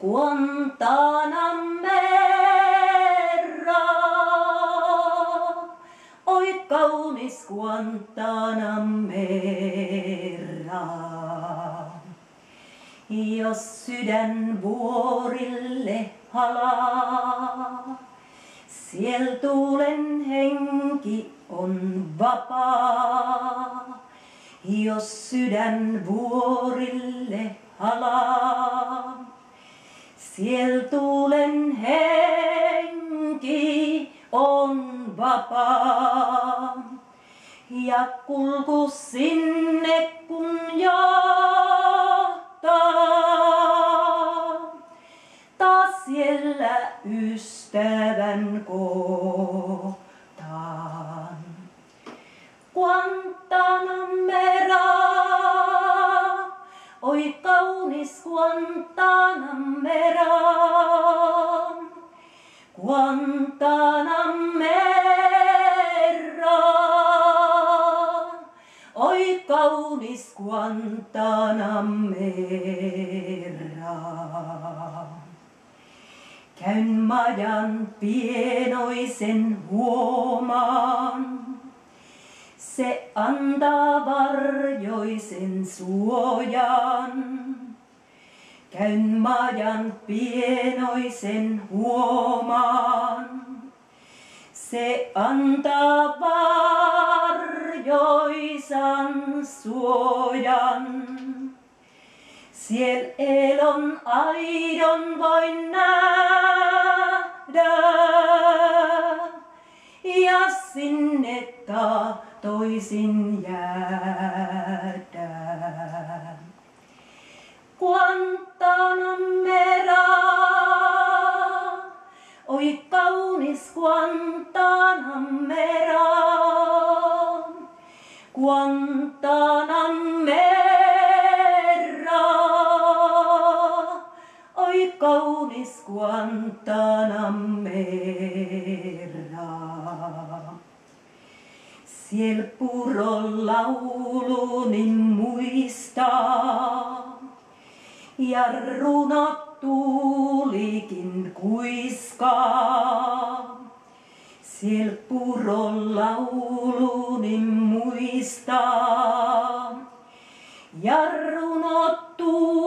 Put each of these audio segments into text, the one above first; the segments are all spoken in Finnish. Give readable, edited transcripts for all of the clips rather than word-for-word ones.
Guantanamera, oi kaunis Guantanamera. Jos sydän vuorille halaa, siel tuulen henki on vapaa. Jos sydän vuorille halaa, siel tuulen henki on vapaa. Ja kulku sinne kun johtaa, taas siellä ystävän kohtaan. Guantanamera, oi kaunis Guantanamera. Guantanamera, oi kaunis Guantanamera. Käyn majan pienoisen huomaan, se antaa varjoisen suojan. Käyn majan pienoisen huomaan, se antaa varjoisan suojan. Siel elon aidon voin nähdä, ja sinne tahtoisin jäädä. Guantanamera, oi kaunis Guantanamera. Guantanamera, oi kaunis Guantanamera. Siel puron lauluni muistaa, ja runot tuulikin kuiskaa. Siel puron lauluni muistaa, ja runot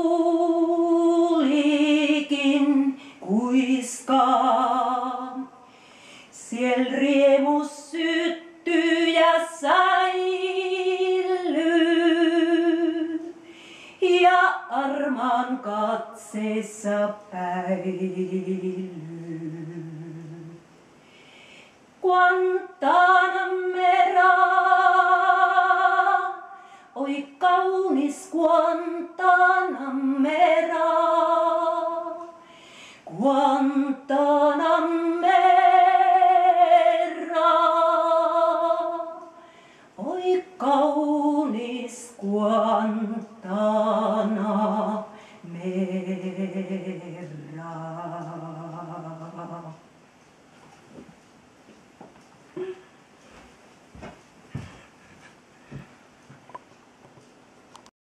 tuulikin kuiskaa. Siel riemus syttyy ja säilyy, ja armaan katseessa päilyy. Guantanamera, oi kaunis Guantanamera. Guantanamera.